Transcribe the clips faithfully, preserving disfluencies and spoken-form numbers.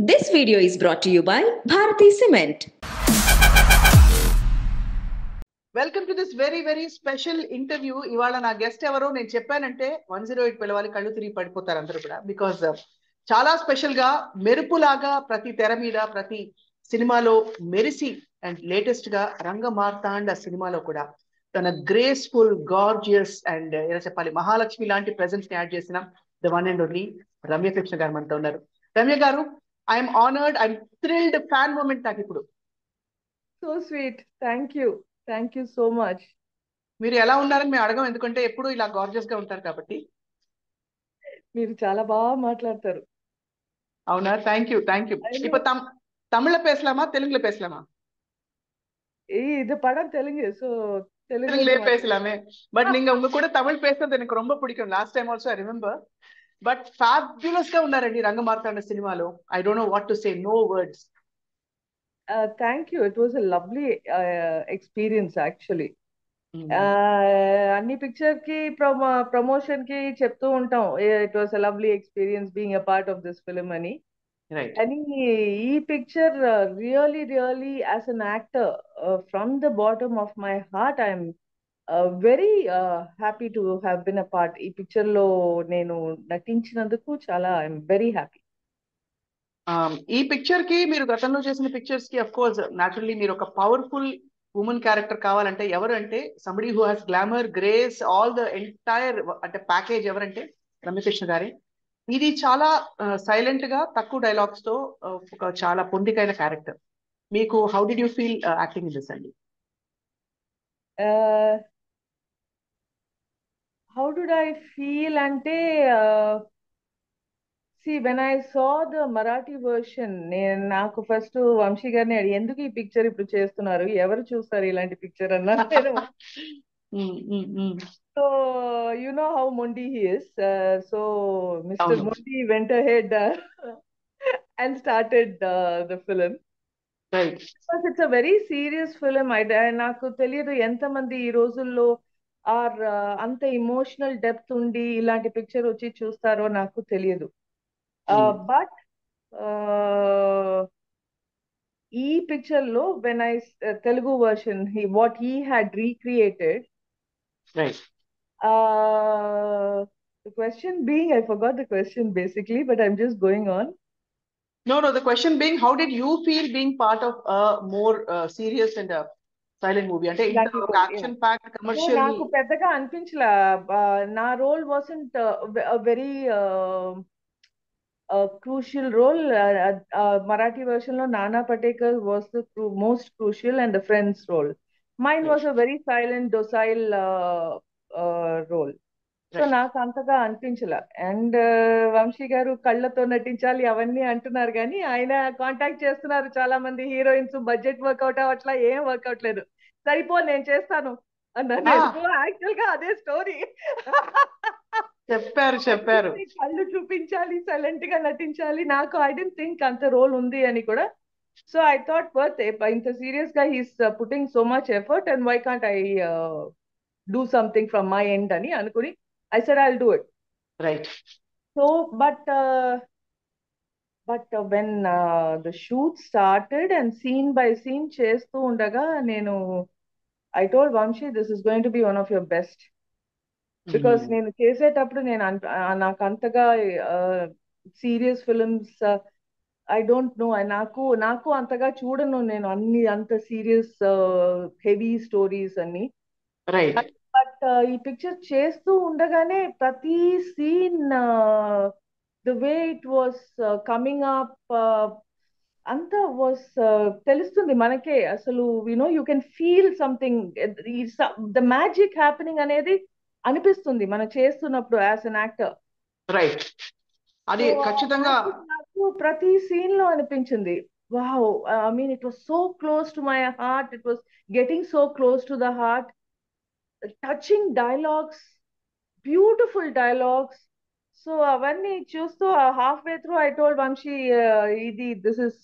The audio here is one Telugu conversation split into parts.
This video is brought to you by Bharati Cement. Welcome to this very very special interview. ఇవాళ నా గెస్ట్ ఎవరో నేను చెప్పానంటే వన్ జీరో ఎయిట్ పిలవాలి, కళ్ళు తిరిగి పడిపోతారు అందరూ కూడా. బికాస్ చాలా స్పెషల్ గా మెరుపులాగా ప్రతి తెర మీద ప్రతి సినిమాలో మెరిసి అండ్ లేటెస్ట్ గా రంగమార్తాండ సినిమాలో కూడా తన గ్రేస్ఫుల్ గార్జియస్ అండ్ ఎలా చెప్పాలి మహాలక్ష్మి లాంటి ప్రెజెన్స్ ని యాడ్ చేసిన the one and only Ramyakrishna గారు మనతో ఉన్నారు. రమ్య గారు, I'm honoured, I'm thrilled, fan moment నాకు ఇప్పుడు. So sweet, thank you thank you so much. మీరు ఎలా ఉన్నారని మేము అడగం, ఎందుకంటే ఎప్పుడు ఇలా గార్జియస్ గా ఉంటారు కాబట్టి. మీరు చాలా బాగా మాట్లాడతారు. అవునా, థ్యాంక్ యూ థ్యాంక్ యూ. இப்போ தம் தமிழ்ல பேசலாமா தெலுங்குல பேசலாமா? இது படம் தெலுங்கு, சோ தெலுங்குலயே பேசலாமே. பட் நீங்க உங்க கூட தமிழ் பேசுறது எனக்கு ரொம்ப பிடிக்கும். Last time also I remember. But fabulous గా ఉన్నారండి రంగమార్తాండ సినిమాలో. I don't know what to say, no words. Thank you, it was a lovely experience actually. అన్ని పిక్చర్ కి ప్రమో ప్రమోషన్ కి చెప్తూ ఉంటాం it was a lovely experience being a part of this film అని. అని ఈ పిక్చర్ really really as an actor from the bottom of my heart I'm very happy to have been a part. ఈ పిక్చర్ లో నేను నటించినందుకు చాలా ఐఎమ్ వెరీ హ్యాపీ. ఈ పిక్చర్ కి మీరు గతంలో చేసిన పిక్చర్స్ కి అఫ్ కోర్స్ న్యాచురల్లీ మీరు ఒక పవర్ఫుల్ ఉమెన్ క్యారెక్టర్ కావాలంటే ఎవరు అంటే somebody who has glamour, grace, all the entire అంటే ప్యాకేజ్ ఎవరంటే రమ్యకృష్ణ గారే. ఇది చాలా సైలెంట్ గా తక్కువ డైలాగ్స్ తో ఒక చాలా పొందికైన క్యారెక్టర్. మీకు how did you feel acting in this అండి? హౌ డిడ్ ఐ ఫీల్ అంటే see when I saw the Marathi version, నేను నాకు ఫస్ట్ వంశీ గారిని అడిగి ఎందుకు ఈ పిక్చర్ ఇప్పుడు చేస్తున్నారు, ఎవరు చూస్తారు ఇలాంటి పిక్చర్ అన్నారు. సో యు నో హౌ మొండి హీ ఇస్, సో మిస్టర్ మొండి went ahead uh, and started uh, the film. Right. Because it's a very serious film. I నాకు తెలియదు ఎంతమంది ఈ రోజుల్లో ఆర్ అంత ఇమోషనల్ డెప్త్ ఉండి ఇలాంటి పిక్చర్ వచ్చి చూస్తారో నాకు తెలియదు. Uh, but uh, ఈ పిక్చర్ లో when I uh, Telugu version, he what he had recreated, right. Uh, the question being, I forgot the question basically, but I'm just going on. No, no. The question being, how did you feel being part of a more uh, serious and a silent movie? అంటే ఇంత action packed commercial. నాకు పెద్దగా అనిపించలా. నా role wasn't a very uh, a crucial role. uh, uh, Marathi version lo Nana Patekar was the cru most crucial and the friend's role. Mine was a very silent, docile uh, uh, role. So నాకు అంతగా అనిపించలా. అండ్ వంశీ గారు కళ్ళతో నటించాలి అవన్నీ అంటున్నారు కానీ ఆయన కాంటాక్ట్ చేస్తున్నారు చాలా మంది హీరోయిన్స్, బడ్జెట్ వర్కౌట్ అవ్వట్లా, ఏం వర్కౌట్ లేదు, సరిపో నేను చేస్తాను అన్నారు. యాక్చువల్ గా అదే స్టోరీ చెప్పారు చెప్పారు కళ్ళు చూపించాలి, సైలెంట్ గా నటించాలి. నాకు ఐ డోంట్ థింక్ అంత రోల్ ఉంది అని కూడా. సో ఐ థాట్ వర్త్ ఇంత సీరియస్ గా he's putting so much effort and why can't I do something from my end అని అనుకుని I said I will do it. Right. So but but when the shoot started and scene by scene చేస్తూ ఉండగా నేను I told Vamsi this is going to be one of your best. Because నేను చేసేటప్పుడు నేను నాకు అంతగా serious films I don't know, నాకు నాకు అంతగా చూడను నేను అన్ని అంత సీరియస్ హెవీ స్టోరీస్ అన్ని. బట్ ఈ పిక్చర్ చేస్తూ ఉండగానే ప్రతి scene the way it was coming up అంతా వాస్ తెలుస్తుంది మనకే. అసలు you know you can feel something, the magic happening అనేది అనిపిస్తుంది మనం చేస్తున్నప్పుడు యాజ్ అన్ యాక్టర్. రైట్. అది ఖచ్చితంగా నాకు ప్రతి సీన్ లో అనిపించింది. Wow, I mean it was so close to my heart, it was getting so close to the heart. Touching dialogues, beautiful dialogues. So అవన్నీ చూస్తూ half way through I told Vamsi ఇది this is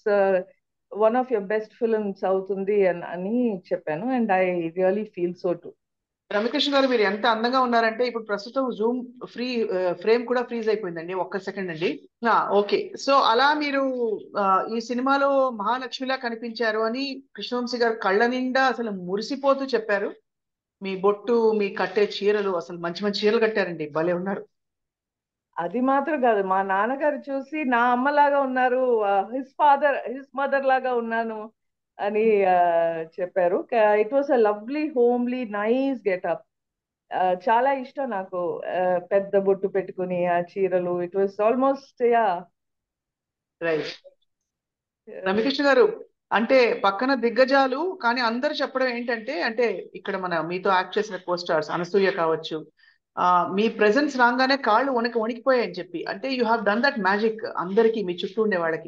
one of your best films అవుతుంది అని చెప్పాను. And I really feel so too. Ramya Krishna గారు మీరు ఎంత అందంగా ఉన్నారంటే ఇప్పుడు ప్రస్తుతం జూమ్ ఫ్రీ ఫ్రేమ్ కూడా ఫ్రీజ్ అయిపోయిందండి, ఒక్క సెకండ్ అండి. ఓకే, సో అలా మీరు ఆ, ఈ సినిమాలో మహాలక్ష్మిలా కనిపించారు అని కృష్ణవంశీ గారు కళ్ళ నిండా అసలు మురిసిపోతూ చెప్పారు. మీ బొట్టు, మీ కట్టే చీరలు, అసలు మంచి మంచి చీరలు కట్టారండి, భలే ఉన్నారు. అది మాత్రం కాదు, మా నాన్నగారు చూసి నా అమ్మలాగా ఉన్నారు, హిస్ ఫాదర్ హిస్ మదర్ లాగా ఉన్నాను అని ఆ, చెప్పారు. It was a lovely homely nice getup. చాలా ఇష్టం నాకు. ఆ, పెద్ద బొట్టు పెట్టుకుని ఆ చీరలు, it was almost yeah. Right. Ramya Krishna గారు, అంటే పక్కన దిగ్గజాలు, కానీ అందరు చెప్పడం ఏంటంటే, అంటే ఇక్కడ మన మీతో యాక్ట్ చేసిన కో స్టార్స్ అనసూయ కావచ్చు, ఆ మీ ప్రెజెన్స్ రాగానే కాళ్ళు వణికి వణికిపోయాయని చెప్పి, అంటే you have done that magic అందరికి, మీ చుట్టూ ఉండే వాళ్ళకి.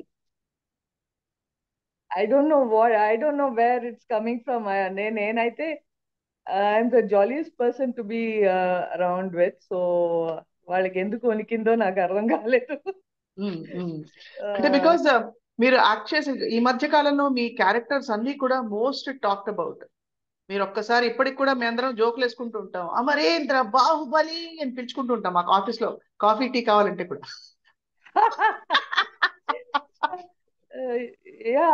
I don't know what I don't know where it's coming from. నేనైతే I'm the jolliest person to be around with. So వాళ్ళకి ఎందుకు వణికిందో నాకు అర్థం కాలేదు. ఉమ్, ఉమ్. అంటే బికాస్ మీరు యాక్ట్ చేసే ఈ మధ్య కాలంలో మీ క్యారెక్టర్స్ అన్ని కూడా మోస్ట్ టాక్డ్ అబౌట్. మీరు ఒక్కసారి ఇప్పటికి కూడా మేము అందరం జోకులు వేసుకుంటూ ఉంటాం, అమరేంద్ర బాహుబలి అని పిలుచుకుంటూ ఉంటాం మాకు ఆఫీస్ లో కాఫీ టీ కావాలంటే కూడా. యా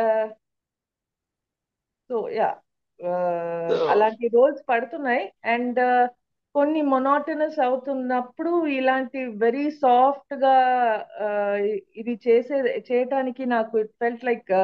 సో యా So, అలాంటి రోల్స్ పడుతున్నాయి. అండ్ కొన్ని మొనాటనస్ అవుతున్నప్పుడు ఇలాంటి వెరీ సాఫ్ట్ గా uh, ఇది చేసే చేయటానికి నాకు ఇట్ ఫెల్ట్ లైక్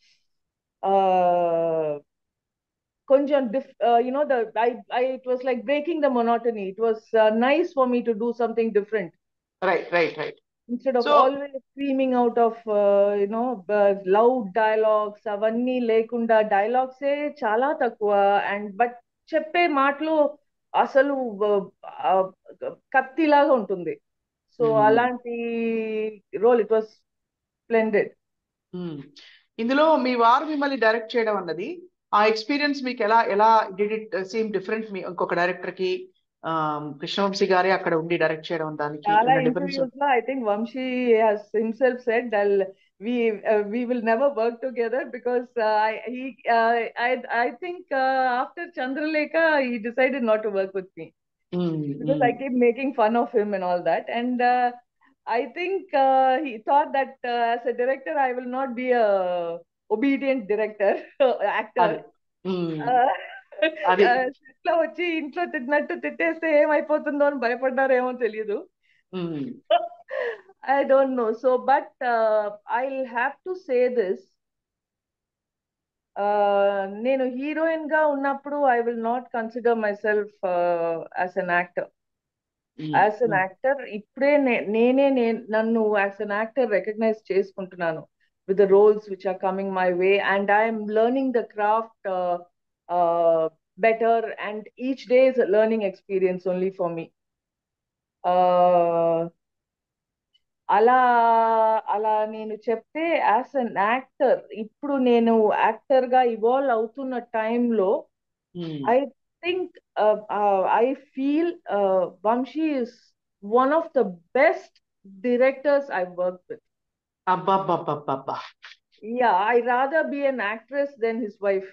కొంచెం diff you know the I I it was like breaking the monotony. It was nice for me to do something different right right right. instead of so always screaming out of uh, you know uh, loud dialogues. అవన్నీ లేకుండా dialogues ఏ చాలా తక్కువ. అండ్ బట్ చెప్పే మాటలు అసలు uh, కత్తిలాగా ఉంటుంది. సో అలాంటి రోల్ ఇట్ వాస్ స్ప్లెండెడ్. ఇందులో మీ వారు మిమ్మల్ని డైరెక్ట్ చేయడం అన్నది, ఆ ఎక్స్పీరియన్స్ మీకు ఎలా ఎలా డిడ్ ఇట్ సీమ్ డిఫరెంట్? మీ ఇంకొక డైరెక్టర్ కి కృష్ణవంశీ గారే అక్కడ ఉండి డైరెక్ట్ చేయడం, దానికి చాలా ఉన్న డిఫరెన్స్? ఇంటర్వ్యూస్ లో I think Vamsi has himself said that we uh, we will never work together because uh, I he uh, I I think uh, after Chandralekha he decided not to work with me because I keep making fun of him and all that. And uh, I think uh, he thought that uh, as a director I will not be a obedient director actor. అది Uh, అది ఇట్లా వచ్చి ఇంట్లో తిట్టినట్టు తిట్టేస్తే ఏమైపోతుందో అని భయపడ్డారేమో తెలియదు. I don't know. So, but uh, I'll have to say this. Uh, నేను హీరోయిన్ గా ఉన్నప్పుడు I will not consider myself as an actor. As an actor ఇప్పుడే నే- నేనే నే- నన్ను యాజ్ అన్ యాక్టర్ రికగ్నైజ్ చేసుకుంటున్నాను with the roles which are coming my way, and I am learning the craft uh, uh, better, and each day is a learning experience only for me. Uh, అలా అలా నేను చెప్తే యాజ్ అన్ యాక్టర్ ఇప్పుడు నేను యాక్టర్ గా ఇవాల్వ్ అవుతున్న టైంలో I think I feel Vamsi is one of the best directors I work with. అబ్బా. Yeah, I rather be an actress than his wife.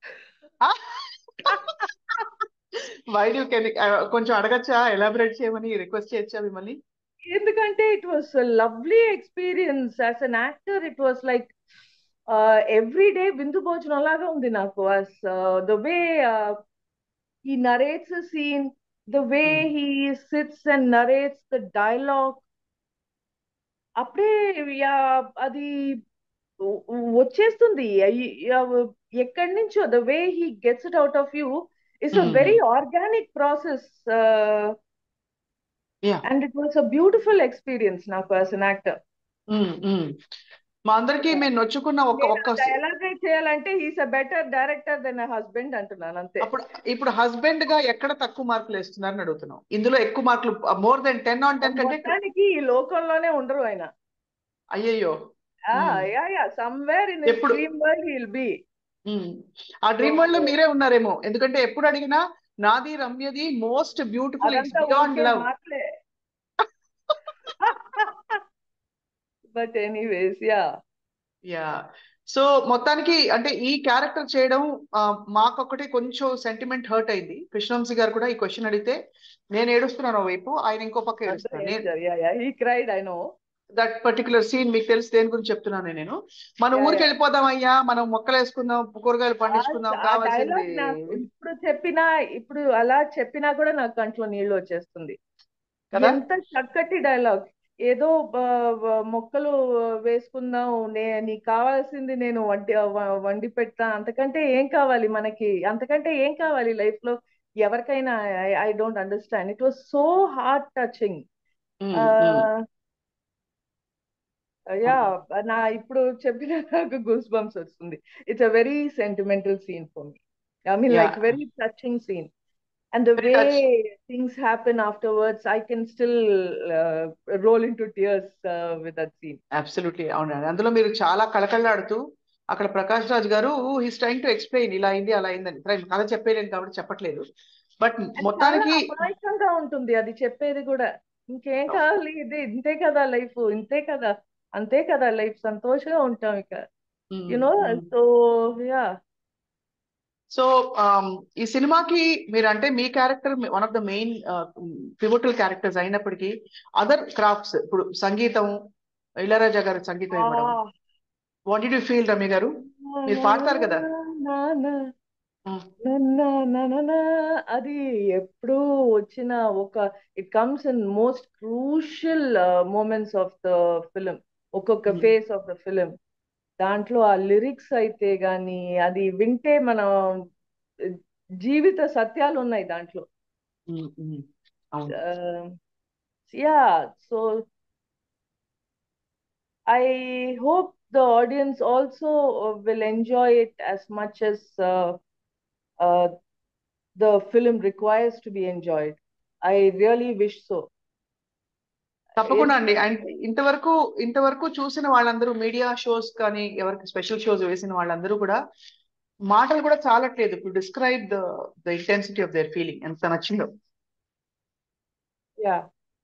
Why do can కొంచెం అడగచ్చా, ఎలాబరేట్ చేయమని రిక్వెస్ట్ చేయొచ్చా మిమ్మల్ని? ఎందుకంటే it was lovely experience as an actor. It was like every day విందు భోజనం లాగా ఉంది నాకు. as the way he narrates a scene, the way he sits and narrates the dialogue, అప్పుడే యా అది వ- వచ్చేస్తుంది. అయ్యి- యా- ఎక్కడి నుంచో the way he gets it out of you it's a very organic process. And it was a beautiful experience నాకు యాజ్ అన్ యాక్టర్. మా అందరికి మేము నొచ్చుకున్న ఒక నేను ఒక్క ఎలాగై చేయాలంటే he's a better director than husband అంటున్నాను అంతే. అప్పుడు ఇప్పుడు హస్బెండ్ గా ఎక్కడ తక్కువ మార్కులు వేస్తున్నారని అడుగుతున్నాం. ఇందులో ఎక్కువ మార్కులు more than ten on ten కంటే ఎక్కువ. మొత్తానికి ఈ లోకంలోనే ఉండరు ఆయన. అయ్యయ్యో. Yeah yeah somewhere in his ఎప్పుడు dream world he will be. ఆ డ్రీమ్ వరల్డ్ లో మీరే ఉన్నారేమో, ఎందుకంటే ఎప్పుడు అడిగినా నాది రమ్యది మోస్ట్ బ్యూటిఫుల్, ఇట్స్ అదంతా బియాండ్ ఊరికే లవ్. మాటలే. But anyways yeah yeah. So మొత్తానికి అంటే ఈ క్యారెక్టర్ చేయడం మాకొక్కటి కొంచెం సెంటిమెంట్ హర్ట్ అయింది. కృష్ణవంశీ గారు కూడా ఈ క్వశ్చన్ అడిగితే నేను ఏడుస్తున్నాను వైపు, ఆయన ఇంకో పక్క ఏడుస్తున్నాను. దట్ పర్టికులర్ సీన్ మీకు తెలిసి దేని గురించి చెప్తున్నాను నేను. మన ఊరికి వెళ్ళిపోదాం అయ్యా, మనం మొక్కలు వేసుకుందాం, కూరగాయలు పండించుకుందాం, కావాల్సింది ఇప్పుడు చెప్పినా ఇప్పుడు అలా చెప్పినా కూడా నాకు కంట్లో నీళ్లు వచ్చేస్తుంది. ఎంత చక్కటి డైలాగ్. ఏదో మొక్కలు వేసుకుందాం, నే నీకు కావాల్సింది నేను వండి వండి పెడతా, అంతకంటే ఏం కావాలి మనకి, అంతకంటే ఏం కావాలి లైఫ్ లో ఎవరికైనా. I don't understand. It was so heart touching. Yeah నా ఇప్పుడు చెప్పిన నాకు గూస్ బంప్స్ వస్తుంది. It's a very sentimental scene for me. I mean like very touching scene. And the way things happen afterwards, I can still uh, roll into tears uh, with that scene. Absolutely. అవునండి, అందులో మీరు చాలా కళకళలాడుతూ అక్కడ ప్రకాష్ రాజ్ గారు హీస్ ట్రైంగ్ టు ఎక్స్ప్లెయిన్ ఇలా అయింది అలా అయిందని. కథ చెప్పేయలేదు కాబట్టి చెప్పట్లేదు, బట్ మొత్తానికి అమాయకంగా ఉంటుంది అది చెప్పేది కూడా. ఇంకేం కావాలి, ఇది ఇంతే కదా లైఫ్, ఇంతే కదా, అంతే కదా లైఫ్, సంతోషంగా ఉంటాం ఇక, యునో. So yeah. సో ఈ సినిమాకి మీరు అంటే మీ character one of the main pivotal characters అయినప్పటికీ అదర్ క్రాఫ్ట్స్, ఇప్పుడు సంగీతం, ఇళయరాజా గారి సంగీతం ఇవ్వడం, what did you feel Ramya గారు? మీరు పాడతారు కదా అది ఎప్పుడు వచ్చిన ఒక, it comes in most crucial moments of the film, ఒక్కొక్క ఫేస్ ఆఫ్ ద ఫిలిం. దాంట్లో ఆ లిరిక్స్ అయితే గాని అది వింటే మనం జీవిత సత్యాలు ఉన్నాయి దాంట్లో. Yeah. So I hope the audience also will enjoy it as much as uh, uh, the film requires to be enjoyed. I really wish so. తప్పకుండా అండి. అండ్ ఇంతవరకు ఇంతవరకు చూసిన వాళ్ళందరూ, మీడియా షోస్ కానీ ఎవరికి స్పెషల్ షోస్ వేసిన వాళ్ళందరూ కూడా మాటలు కూడా చాలట్లేదు to describe the the intensity of their feeling, ఎంత నచ్చిందో. Yeah.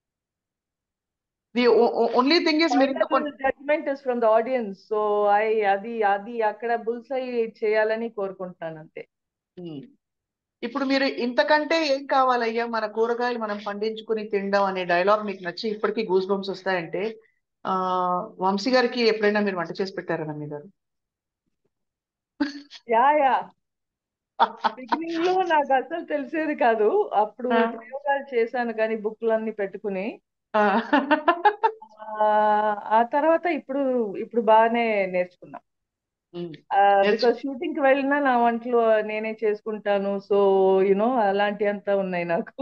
The only thing is మీరు judgement is from the audience. So I అది అది అక్కడ బుల్సై చేయాలని కోరుకుంటున్నాను అంతే. ఇప్పుడు మీరు ఇంతకంటే ఏం కావాలయ్యా, మన కూరగాయలు మనం పండించుకుని తినడం అనే డైలాగ్ మీకు నచ్చి ఇప్పటికీ గూస్ బంప్స్ వస్తాయంటే, ఆ వంశీ గారికి ఎప్పుడైనా మీరు వంట చేసి పెట్టారా రమ్య గారు? Yeah yeah. బిగినింగ్ లో నాకు అసలు తెలిసేది కాదు, అప్పుడు ప్రయోగాలు చేశాను కానీ బుక్లన్నీ పెట్టుకుని. ఆ తర్వాత ఇప్పుడు ఇప్పుడు బాగానే నేర్చుకున్నా. బికాస్ షూటింగ్ కి వెళ్ళినా నా వంటలు నేనే చేసుకుంటాను. సో యునో అలాంటి అంతా ఉన్నాయి నాకు.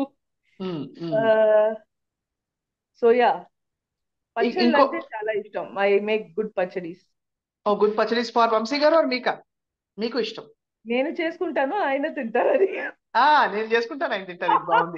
సో యా, పచ్చళ్ళు అంటే చాలా ఇష్టం. I make good pachadis. Oh good pachadis for Vamsi గారు ఆర్ మీకా? మీకు ఇష్టం? నేను చేసుకుంటాను, ఆయన తింటారు. అది నేను చేసుకుంటాను, ఆయన తింటారు. బాగుంది.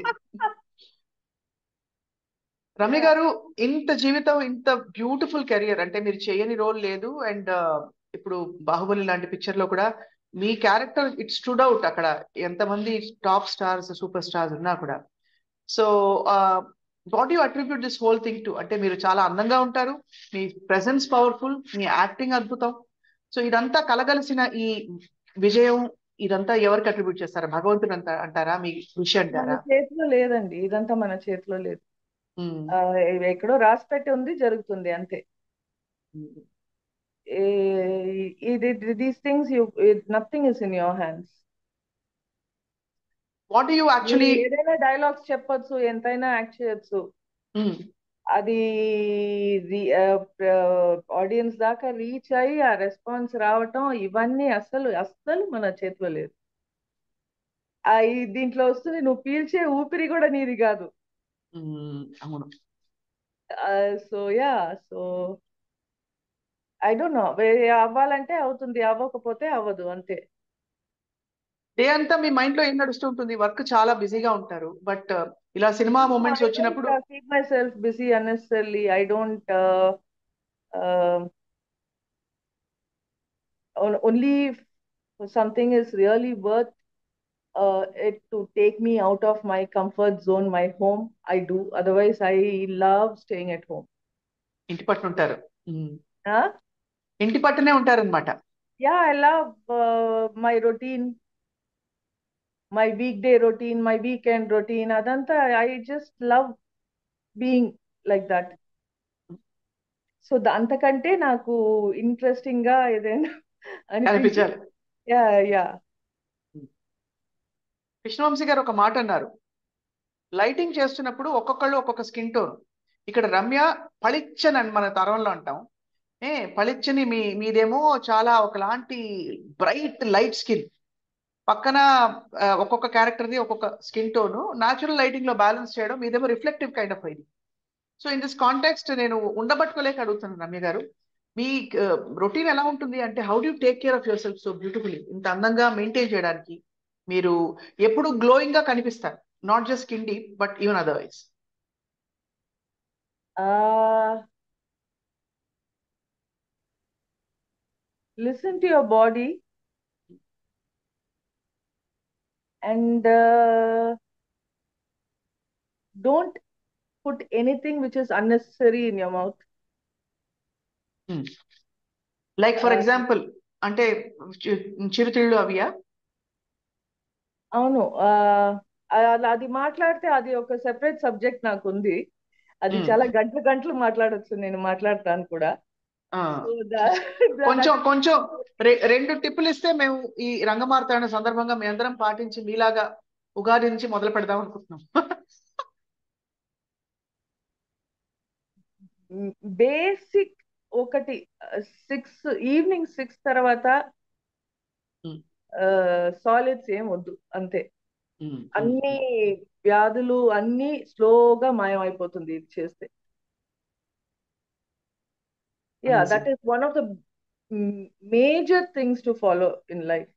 రమ్య గారు, ఇంత జీవితం, ఇంత బ్యూటిఫుల్ కెరియర్, అంటే మీరు చేయని రోల్ లేదు. అండ్ ఇప్పుడు బాహుబలి లాంటి పిక్చర్ లో కూడా మీ క్యారెక్టర్ ఇట్ స్టూడ్ అవుట్. అక్కడ ఎంతమంది టాప్ స్టార్స్, సూపర్ స్టార్స్ ఉన్నా కూడా. So what you attribute this whole thing to? అంటే మీరు చాలా అందంగా ఉంటారు, మీ ప్రెసెన్స్ పవర్ఫుల్, మీ యాక్టింగ్ అద్భుతం. సో ఇదంతా కలగలిసిన ఈ విజయం, ఇదంతా ఎవరికి అట్రిబ్యూట్ చేస్తారా? భగవంతుడు అంత అంటారా, మీ కృషి అంటారా? మన చేతిలో లేదండి, ఇదంతా మన చేతిలో లేదు. ఎక్కడో రాసి పెట్టి ఉంది, జరుగుతుంది అంతే. These things you nothing is in your hands. What you actually, ఏదైనా డైలాగ్స్ చెప్పొచ్చు, ఎంతైనా యాక్ట్ చేయొచ్చు, అది ఆడియన్స్ దాకా రీచ్ అయ్యి ఆ రెస్పాన్స్ రావటం, ఇవన్నీ అసలు అస్సలు మన చేతిలో లేదు. దీంట్లో వస్తుంది, నువ్వు పీల్చే ఊపిరి కూడా నీది కాదు. అవును. So yeah. So I don't know, అవ్వాలంటే అవుతుంది, అవ్వకపోతే అవ్వదు, అంతే. డే అంతా మీ మైండ్ లో ఏం నడుస్తూ ఉంటుంది? వర్క్ చాలా బిజీగా ఉంటారు, బట్ ఇలా సినిమా మూమెంట్స్ వచ్చినప్పుడు keep myself busy unnecessarily. I don't only something is really worth uh, it to take me out of my comfort zone, my home, I do. Otherwise I love staying at home. ఇంటి పట్టున ఉంటారు, ఇంటి పట్టునే ఉంటారు అనమాట. Yeah, I love uh, my routine, my weekday routine, my weekend routine. Adanta, I just love being like that. సో అంతకంటే నాకు ఇంట్రెస్టింగ్ గా ఏదైనా అనిపించి అనిపించాలి. యా యా కృష్ణవంశీ గారు ఒక మాట అన్నారు, లైటింగ్ చేస్తున్నప్పుడు ఒక్కొక్కళ్ళు ఒక్కొక్క స్కిన్ టోన్. ఇక్కడ రమ్య పళిచ్చని అని మన తరంలో అంటాం, ఏ పళిచ్చని, మీ మీదేమో చాలా ఒకలాంటి బ్రైట్ లైట్ స్కిన్. పక్కన ఆ, ఒక్కొక్క క్యారెక్టర్ది ఒక్కొక్క స్కిన్ టోన్, న్యాచురల్ లైటింగ్ లో బ్యాలెన్స్ చేయడం, మీదేమో రిఫ్లెక్టివ్ కైండ్ ఆఫ్ ఇది. సో ఇన్ దిస్ కాంటెక్స్ట్ నేను ఉండబట్టుకోలేక అడుగుతున్నాను రమ్య గారు, మీ రొటీన్ ఎలా ఉంటుంది అంటే, how do take care of yourself so beautifully, ఇంత అందంగా మెయింటైన్ చేయడానికి? మీరు ఎప్పుడు గ్లోయింగ్ గా కనిపిస్తారు, not just skin deep but even otherwise. Listen to your body and don't put anything which is unnecessary in your mouth. Like for example అంటే చి- చిరుతిళ్ళు అవియా? అవును, ఆ, అలా అది మాట్లాడితే అది ఒక సెపరేట్ సబ్జెక్ట్ నాకు ఉంది. అది Hmm. చాలా గంటలు గంటలు మాట్లాడొచ్చు, నేను మాట్లాడతాను కూడా. ఆ, So that- కొంచెం that- కొంచెం రె- రెండు టిప్పులు ఇస్తే మేము ఈ రంగమార్తాండ సందర్భంగా మీ అందరం పాటించి మీలాగా ఉగాది నుంచి మొదలు పెడదాం అనుకుంటున్నాం. బేసిక్ ఒకటి, సిక్స్ ఈవినింగ్ సిక్స్ తర్వాత Hmm. సాలిడ్స్ ఏం వద్దు అంతే. Hmm. Hmm. అన్ని వ్యాధులు అన్ని స్లోగా మాయం అయిపోతుంది ఇది చేస్తే. Yeah, Amazing. That is one of the major things to follow in life.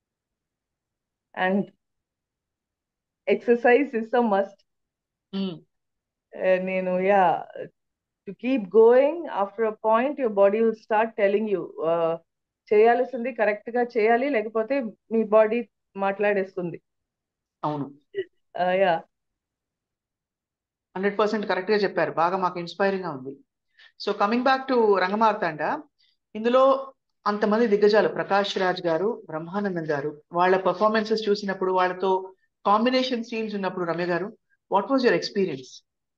And exercise is a must. Hmm. నేను yeah to keep going, after a point your body will start telling you చేయాల్సింది కరెక్ట్ గా చేయాలి, లేకపోతే మీ బాడీ మాట్లాడేస్తుంది. అవును, యా హండ్రెడ్ పర్సెంట్ కరెక్ట్ గా చెప్పారు, బాగా మాకు ఇన్స్పైరింగ్ గా ఉంది. So coming back to Rangamarthanda, ఇందులో అంతమంది దిగ్గజాలు, ప్రకాష్ రాజ్ గారు, బ్రహ్మానందం గారు, వాళ్ళ పర్ఫార్మెన్సెస్ చూసినప్పుడు, వాళ్ళతో కాంబినేషన్ సీన్స్ ఉన్నప్పుడు, రమ్య గారు, what was your experience?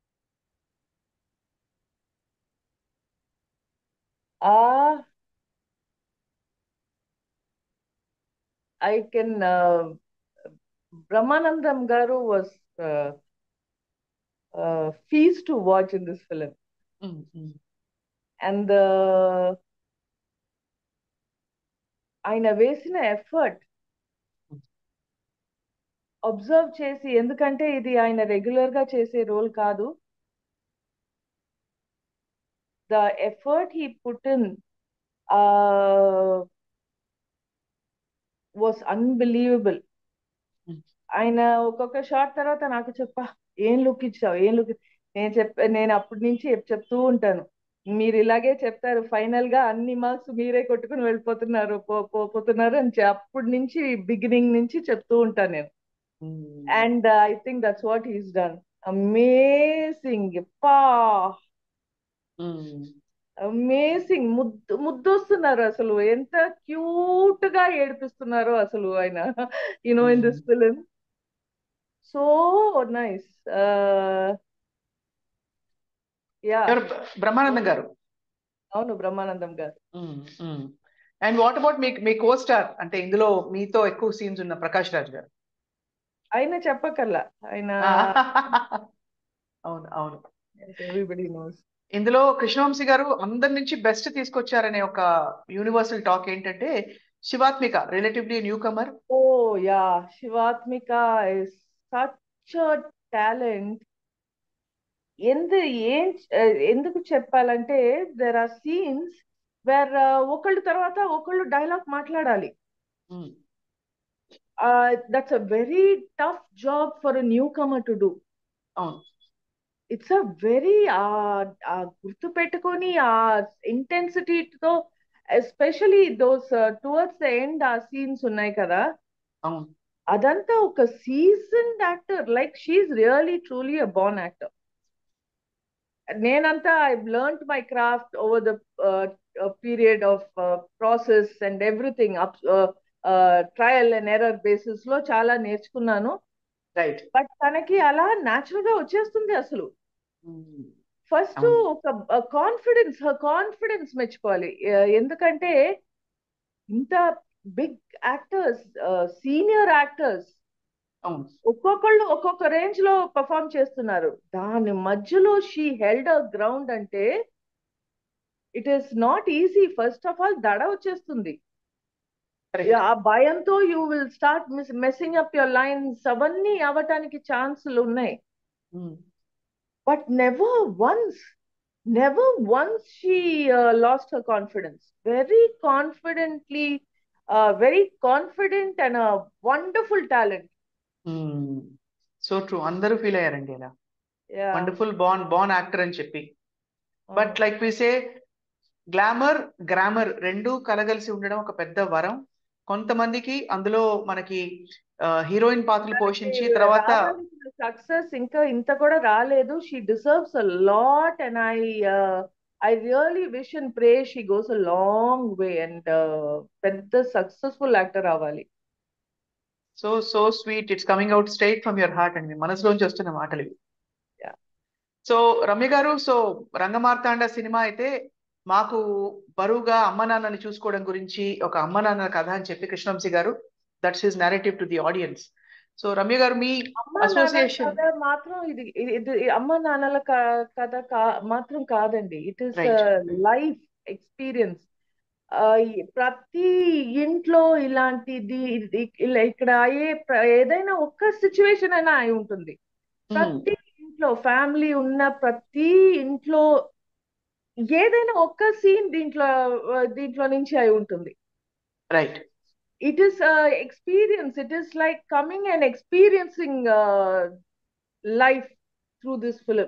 I can Brahmanandam గారు was feast to watch in this film. Mm-hmm. And the ఆయన వేసిన ఎఫర్ట్ అబ్జర్వ్ చేసి, ఎందుకంటే ఇది ఆయన రెగ్యులర్ గా చేసే రోల్ కాదు. The effort he put in was unbelievable. ఆయన ఒక్కొక్క షాట్ తర్వాత నాకు చెప్పా, ఏం లుక్ ఇచ్చావు, ఏం లుక్. నేను చెప్ప నేను అప్పటి నుంచి చెప్తూ ఉంటాను, మీరు ఇలాగే చెప్తారు, ఫైనల్ గా అన్ని మార్క్స్ మీరే కొట్టుకుని వెళ్ళిపోతున్నారు పో- పో- పోతున్నారు అని చె- అప్పటి నుంచి బిగినింగ్ నుంచి చెప్తూ ఉంటాను నేను. And I think that's what he's done. Amazing, పా అమేజింగ్. ముద్దు ముద్దొస్తున్నారు అసలు, ఎంత క్యూట్ గా ఏడిపిస్తున్నారు అసలు ఆయన, you know in this film. So nice. Yeah, ఎవరు? బ్రహ్మానందం గారు. అవును, బ్రహ్మానందం గారు. అండ్ వాట్ అబౌట్ మీ మీ కో స్టార్, అంటే ఇందులో మీతో ఎక్కువ సీన్స్ ఉన్న ప్రకాష్ రాజ్ గారు? ఆయన చెప్పకల్లా, ఆయన అవును అవును, ఎవ్రీబడి నోస్. ఇందులో కృష్ణవంశీ గారు అందరి నుంచి బెస్ట్ తీసుకొచ్చారనే ఒక యూనివర్సల్ టాక్ ఏంటంటే, శివాత్మిక రిలేటివ్లీ న్యూ కమర్. ఓ yeah, Shivathmika is such talent. ఎందు ఏం ఎందుకు చెప్పాలంటే, దెర్ ఆర్ సీన్స్ వేర్ ఒకళ్ళు తర్వాత ఒకళ్ళు డైలాగ్ మాట్లాడాలి. That's a very tough job for a newcomer to do. అవును, ఇట్స్ అ వెరీ గుర్తు పెట్టుకొని ఆ ఇంటెన్సిటీతో, especially those towards the end ఆ సీన్స్ ఉన్నాయి కదా, అవును. అదంతా ఒక season actor, like she's really truly a born actor. నేనంతా I learned my craft over the period of process and everything up trial and error basis లో చాలా నేర్చుకున్నాను. రైట్. బట్ తనకి అలా న్యాచురల్ గా వచ్చేస్తుంది అసలు. ఫస్ట్ అవును. ఒక కాన్ఫిడెన్స్ కాన్ఫిడెన్స్ మెచ్చుకోవాలి. Uh, ఎందుకంటే ఇంత బిగ్ యాక్టర్స్, సీనియర్ యాక్టర్స్ అవును. ఒక్కొక్కళ్ళు ఒక్కొక్క రేంజ్ లో పర్ఫామ్ చేస్తున్నారు. దాని మధ్యలో షీ హెల్డ్ అ గ్రౌండ్ అంటే it is not easy. First of all దడ వచ్చేస్తుంది. కరెక్ట్. ఆ భయంతో you will start miss messing up your lines, అవన్నీ అవ్వటానికి ఛాన్సులు ఉన్నాయి. But never once never once she lost her confidence. Very confidently, very confident and wonderful talent. So true. అందరూ ఫీల్ అయ్యారండి ఇలా. Yeah. Wonderful born born actor అని చెప్పి. బట్ అవును. Like we say glamour grammar రెండు కలగలిసి ఉండడం ఒక పెద్ద వరం. కొంతమందికి అందులో మనకి హీరోయిన్ పాత్రలు తనకి పోషించి తర్వాత రావాల్సిన సక్సెస్ ఇంకా ఇంత కూడా రాలేదు. She deserves a lot and I I really wish and pray she goes a long way and పెద్ద సక్సెస్ఫుల్ యాక్టర్ అవ్వాలి. So so sweet. It's coming out straight from your heart అండి, మనసులోంచి వస్తున్న మాటలు ఇవి. Yeah. సో రమ్య గారు, సో రంగమార్తాండ సినిమా అయితే మాకు బరువుగా అమ్మ నాన్నని చూసుకోవడం గురించి ఒక అమ్మ నాన్న కథ అని చెప్పి కృష్ణవంశీ గారు, that's his narrative to the audience. So Ramya గారు, మీ అమ్మ నాన్నల అసోసియేషన్. కథ మాత్రం ఇది ఇది ఇది అమ్మ నాన్నల క- కథ కా- మాత్రం కాదండి. It is right. Life experience. ప్రతి ఇంట్లో ఇలాంటిది ఇది- ఇలా ఇక్కడ అయ్యే ప్ర- ఏదైనా ఒక్క సిచ్యువేషన్ అయినా అయి ఉంటుంది. ప్రతి ఇంట్లో ఫ్యామిలీ ఉన్న ప్రతి ఇంట్లో ఏదైనా ఒక్క సీన్ దీంట్లో ఆ, దీంట్లో నుంచి అయి ఉంటుంది. Right. It is a experience. It is like coming and experiencing uh, life through this film.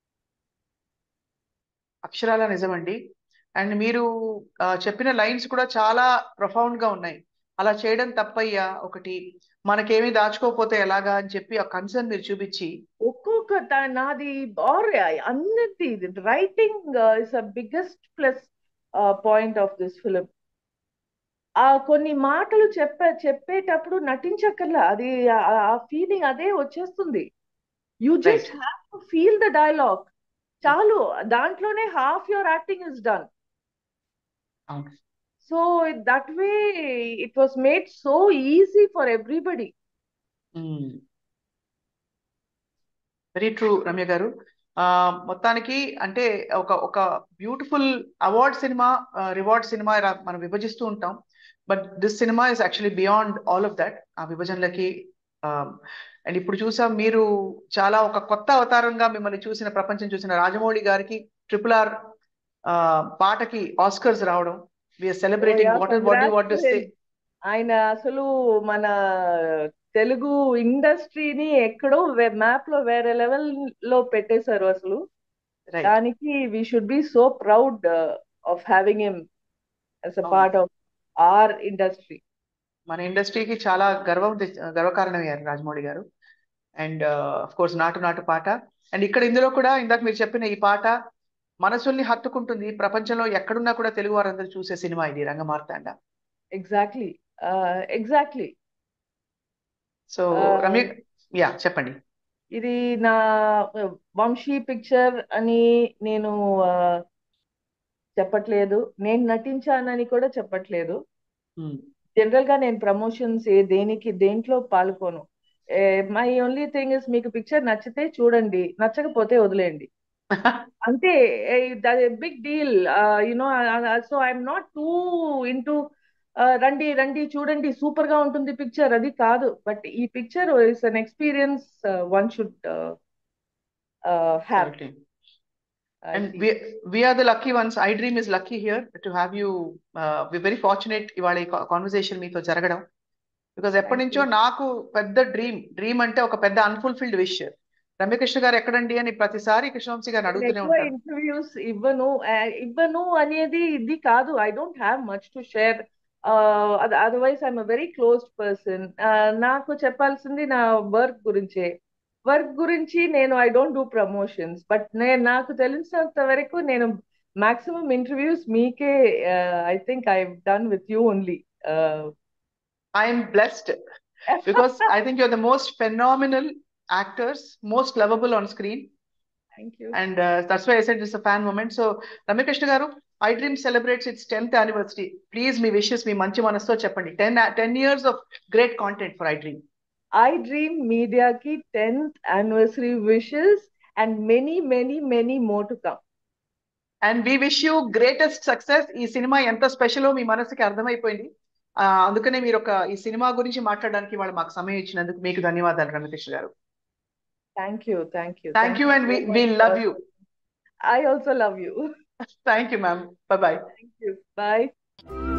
అక్షరాల నిజమండి. అండ్ మీరు ఆ, చెప్పిన లైన్స్ కూడా చాలా ప్రొఫౌండ్ గా ఉన్నాయి. అలా చేయడం తప్పయ్యా, ఒకటి మనకేమీ దాచుకోకపోతే ఎలాగా అని చెప్పి ఆ కన్సర్న్ మీరు చూపించి. ఒక్కొక్క దా- నాది ఆర్ అన్నిటి writing is a biggest plus point of this film. ఆ కొన్ని మాటలు చెప్పే చెప్పేటప్పుడు నటించక్కర్లా, అది ఆ- ఆ ఫీలింగ్ అదే వచ్చేస్తుంది. You just right. Have to feel the dialogue. చాలు, దాంట్లోనే half your acting is done. అవును. So that way it was made so easy for everybody. Very true Ramya గారు. ఆ మొత్తానికి అంటే ఒక ఒక beautiful award cinema, reward cinema ఇలా మనం విభజిస్తూ ఉంటాం. But this cinema is actually beyond all of that, ఆ విభజనలకి. అండ్ ఇప్పుడు చూసాం, మీరు చాలా ఒక కొత్త అవతారంగా మిమ్మల్ని చూసిన, ప్రపంచం చూసిన రాజమౌళి గారికి ట్రిపుల్ ఆర్ పాటకి ఆస్కర్స్ రావడం. We are Oh celebrating. yeah, what what congrats what to to say. him. ఆయన అసలు మన తెలుగు ఇండస్ట్రీని ఎక్కడో మ్యాప్ లో వేరే లెవెల్ లో పెట్టేశారు అసలు. రైట్. దానికి we should be so proud of having him as a part of our industry. మన ఇండస్ట్రీకి చాలా గర్వం తెచ్చ- గర్వకారణమయ్యారు రాజమౌళి గారు. అండ్ అఫ్ కోర్స్ నాటు నాటు పాట. అండ్ ఇక్కడ ఇందులో కూడా ఇందాక మీరు చెప్పిన ఈ పాట మనసుల్ని హత్తుకుంటుంది. ప్రపంచంలో ఎక్కడున్నా కూడా తెలుగు వారందరూ చూసే సినిమా ఇది Rangamarthanda. Exactly exactly. So Ramya, yeah చెప్పండి. ఇది నా వంశీ పిక్చర్ అని నేను ఆ, చెప్పట్లేదు, నేను నటించానని కూడా చెప్పట్లేదు. Hmm. జనరల్ గా నేను ప్రమోషన్స్ ఏ దేనికి దేంట్లో పాల్గొను. మై ఓన్లీ థింగ్ ఇస్ మీకు పిక్చర్ నచ్చితే చూడండి, నచ్చకపోతే వదిలేయండి, అంతే. Big deal you know. So I'm not too into రండి రండి చూడండి సూపర్ గా ఉంటుంది పిక్చర్, అది కాదు. బట్ ఈ picture is an experience one should have. Absolutely. And we we are the lucky ones. iDream is lucky here to have you. Uh, we're very fortunate ఇవాళ ఈ కాన్వర్సేషన్ మీతో జరగడం. బికాజ్ ఎప్పటి నుంచో నాకు పెద్ద డ్రీమ్ డ్రీమ్ అంటే ఒక పెద్ద అన్ఫుల్ఫిల్డ్ విష్. రమ్యకృష్ణ గారు ఎక్కడండి అని ప్రతిసారి కృష్ణవంశీ గారిని అడుగుతూనే ఎక్కువ ఉంటారు. ఇంటర్వ్యూస్ ఇవ్వను. ఆ, ఇవ్వను అనేది ఇది కాదు. I don't have much to share. Otherwise I'm a very closed person. నాకు చెప్పాల్సింది నా వర్క్ గురించే. వర్క్ గురించి నేను I don't do promotions. But నేను నాకు తెలిసినంత వరకు నేను maximum interviews meeke uh, I think I've done with you only. uh, I am blessed because I think you're the most phenomenal actors, most lovable on screen. thank you. And uh, that's why I said it's a fan moment. So, Ramyakrishna garu, iDream celebrates its tenth anniversary. Please, me wishes, me manchi manasto cheppandi. ten, ten years of great content for iDream. iDream Media ki tenth anniversary wishes and many many many more to come. And we wish you greatest success. ఈ సినిమా ఎంత స్పెషలో మీ మనసుకి అర్థమైపోయింది. అందుకనే మీరు ఒక ఈ సినిమా గురించి మాట్లాడడానికి వాళ్ళు మాకు సమయం ఇచ్చినందుకు మీకు ధన్యవాదాలు రమేష్ గారు. Thank you, thank you. Thank you, and we we love you. I also love you. Thank you, ma'am. Bye bye. Thank you. Bye.